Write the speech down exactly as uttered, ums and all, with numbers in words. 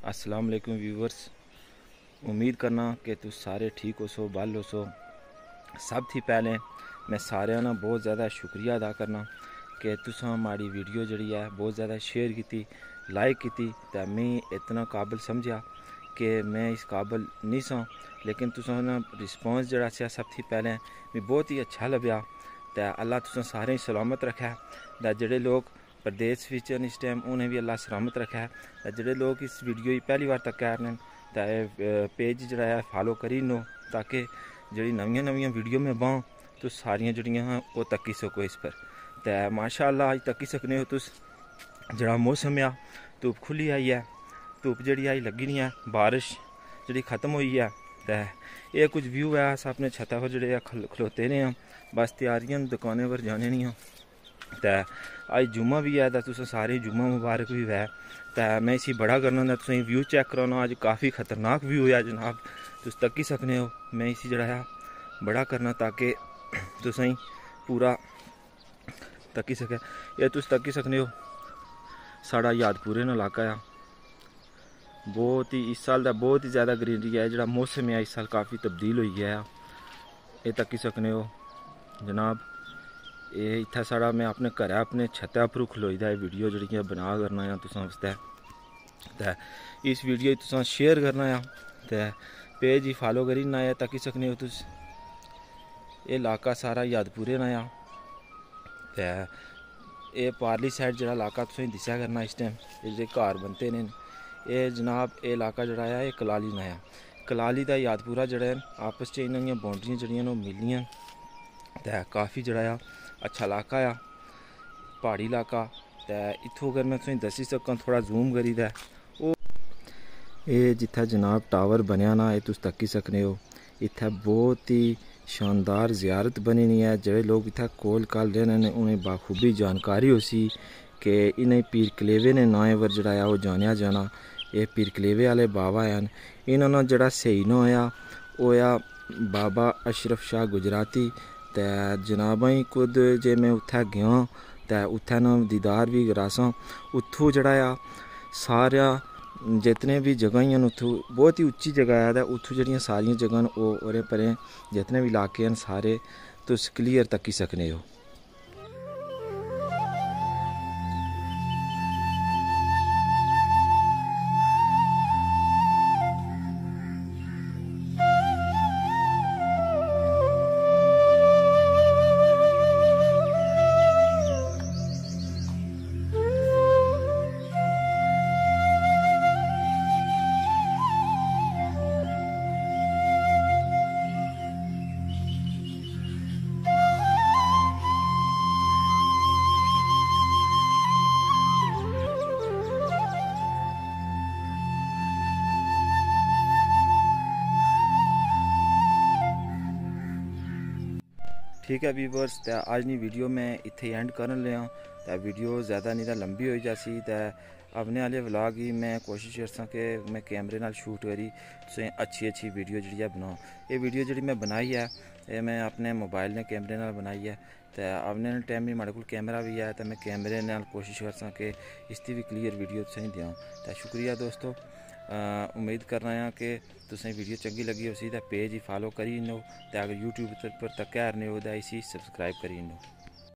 अस्सलाम वालेकुम व्यूवर्स, उम्मीद करना कि तुम सारे ठीक हो सो बल हो सो। सब थी पहले मैं सारे ना बहुत ज़्यादा शुक्रिया अदा करना कि तुसा हमारी वीडियो जड़ी है बहुत ज़्यादा शेयर की, लाइक की। तो मैं इतना काबिल समझा कि मैं इस काबिल नहीं सा, लेकिन तुसा ना रिस्पॉन्स जड़ा सा सब थी पहले मैं बहुत ही अच्छा लभ्या। तो अल्लाह तुसा सारे सलामत रखा। तो जेडे लोग प्रदेश विच इस टाइम उन्हें भी अल्लाह सलामत रखा है। तो जेडे लोग इस वीडियो ही पहली बार तक कह रहे हैं तो पेज जड़ा है फॉलो करी नो, ताकि जी नवी नवी वीडियो में बाँ तो सारियां जड़ियाँ हैं वो तक्की सको इस पर। तो माशाअल्लाह अज तक्की सकने हो तुस। जड़ा मौसम आ धुप खुली आई है, धुप जी आई लगी नहीं है, बारिश जी खत्म हुई है। तो ये कुछ व्यू है, अस अपने छत्ता पर जड़े खलोते ने हैं, बस तैयारियां दुकानें पर जाने नहीं। तो अज जुम्मा भी है, तो तुसें सारे जुम्मा मुबारक भी है। तो मैं इसी बड़ा करना होंदा, तुसें व्यू चेक कराना। अज काफ़ी खतरनाक व्यू है जनाब, तुस तक्की सकने हो। मैं इसी जड़ा है बड़ा करना ताकि तुसें पूरा तक्की सके। ये तुस तक्की सकने हो साड़ा यादपुरे न इलाका है, बहुत ही इस साल का बहुत ही ज़्यादा ग्रीनरी है। जो मौसम है इस साल काफ़ी तब्दील हो गया है, ये तक्की सकने हो जनाब। ये इतना सारा मैं अपने घर अपने छत्ता पर खलोई दा वीडियो जी बना करना है तुसां वास्ते। तो इस वीडियो तुसां शेयर करना है, तो पेज ही फॉलो करी ना है तक्की सकने हो तुस। ये इलाका सारा यादपुरे ना। तो ये पारली साइड जो इलाका तुसें दिस्या करना इस टाइम जो घर बनते ने, ये जनाब ये इलाका जड़ा है ये कलाली ना। कलाली का यादपुरा जड़ा आपस च इन्हों बाउंड्रियां जड़ियां मिलियां। तो काफ़ी जड़ा अच्छा इलाका आ, पहाड़ी इलाका। तो इत्थों अगर मैं तुसें दसी सकां थोड़ा जूम करी दा वो ये जिथे जनाब टावर बनया ना, ये तुस तक्की सकने हो। इत्थे बहुत ही शानदार जियारत बनी नी है। जोड़े लोग इत्थे कोल काल रहने उन्हें बाखूबी जानकारी हो सी कि इन्हें पीर कलेवे ने नाए पर जड़ा वो जानिया जाना। ये पीर कलेवे वाले बाबा हैं, इन्होंने जड़ा सही ना होया होया बाबा अशरफ शाह गुजराती। तो जनाब ही खुद जे मैं उत्थे गया तो उत्थे ना दीदार भी करासा। उत्थों जड़ा सारा जितने भी जगह हैं उत्थों बहुत ही उच्ची जगह है। तो उत्थों जड़ियाँ सारियां जगह वो ओरे परे जितने भी इलाके हैं सारे तुस क्लीयर तक्की सकने हो। ठीक है व्यूवर्स, तो आज नी वीडियो मैं इत्थे एंड कर लिया। तो वीडियो ज़्यादा नहीं तो लंबी हो जासी। तो अपने वाले व्लॉग ही मैं कोशिश करसा कि मैं कैमरे नाल शूट करी तुसें अच्छी अच्छी वीडियो जी बनाओ। ये वीडियो जी मैं बनाई है ये मैं अपने मोबाइल ने कैमरे नाल बनाई है। तो अपने टाइम भी मेरे को कैमरा भी है, तो मैं कैमरे नाल कोशिश करसा कि इसकी भी क्लीयर वीडियो तुसें दें। तो शुक्रिया दोस्तों, उम्मीद करना है कि तुसें वीडियो चंगी लगी हो सी तो पेज ही फॉलो करी नो। तो अगर यूट्यूब पर तक रहे हो तो इसी सब्सक्राइब करी नो।